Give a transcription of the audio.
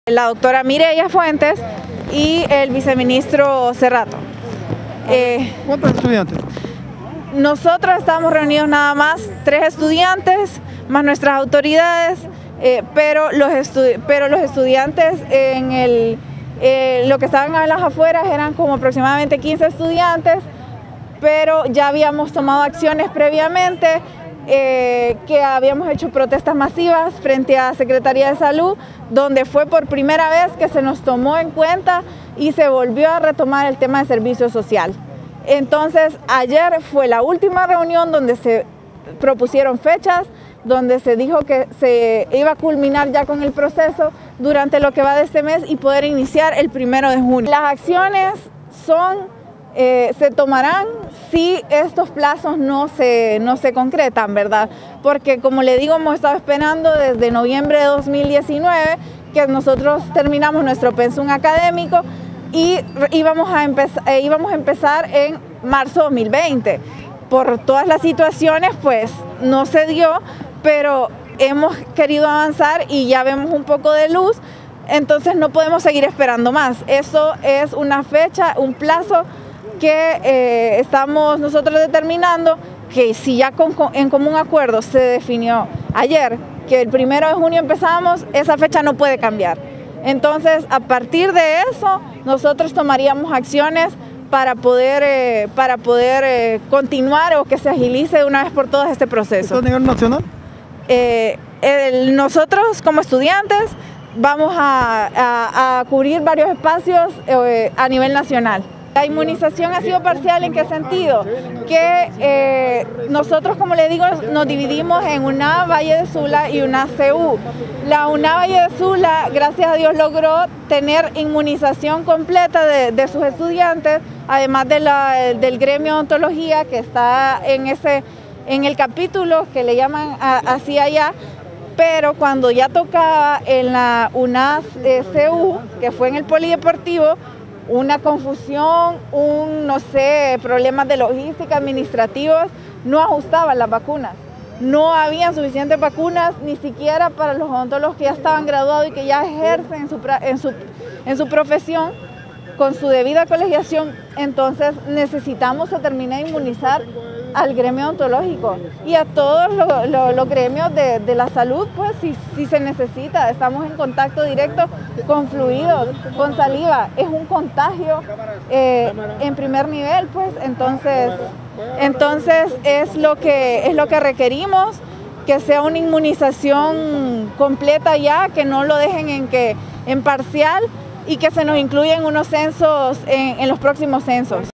La doctora Mireya Fuentes y el viceministro Cerrato. ¿Cuántos estudiantes? Nosotros estamos reunidos nada más 3 estudiantes, más nuestras autoridades, pero los estudiantes en lo que estaban a las afueras eran como aproximadamente 15 estudiantes, pero ya habíamos tomado acciones previamente, que habíamos hecho protestas masivas frente a Secretaría de Salud, donde fue por primera vez que se nos tomó en cuenta y se volvió a retomar el tema de servicio social. Entonces, ayer fue la última reunión donde se propusieron fechas, donde se dijo que se iba a culminar ya con el proceso durante lo que va de este mes y poder iniciar el 1 de junio. Las acciones se tomarán si estos plazos no se concretan, ¿verdad? Porque como le digo, hemos estado esperando desde noviembre de 2019 que nosotros terminamos nuestro pensum académico y íbamos a empezar en marzo de 2020. Por todas las situaciones, pues no se dio, pero hemos querido avanzar y ya vemos un poco de luz, entonces no podemos seguir esperando más. Eso es una fecha, un plazo que estamos nosotros determinando, que si ya en común acuerdo se definió ayer que el 1 de junio empezamos, esa fecha no puede cambiar. Entonces, a partir de eso, nosotros tomaríamos acciones para poder continuar o que se agilice de una vez por todas este proceso. ¿Esto a nivel nacional? Nosotros como estudiantes vamos a cubrir varios espacios a nivel nacional. La inmunización ha sido parcial. ¿En qué sentido? Que nosotros, como le digo, nos dividimos en UNA Valle de Sula y UNA CU. La UNA Valle de Sula, gracias a Dios, logró tener inmunización completa de sus estudiantes, además del gremio de odontología que está en el capítulo que le llaman así allá. Pero cuando ya tocaba en la UNA CU, que fue en el polideportivo, una confusión, no sé, problemas de logística, administrativos, no ajustaban las vacunas. No había suficientes vacunas, ni siquiera para los odontólogos que ya estaban graduados y que ya ejercen en su profesión con su debida colegiación. Entonces necesitamos terminar de inmunizar al gremio odontológico y a todos los gremios de la salud, pues si se necesita. Estamos en contacto directo con fluidos, con saliva, es un contagio en primer nivel, pues entonces es lo que requerimos, que sea una inmunización completa ya, que no lo dejen en parcial y que se nos incluya en unos censos, en los próximos censos.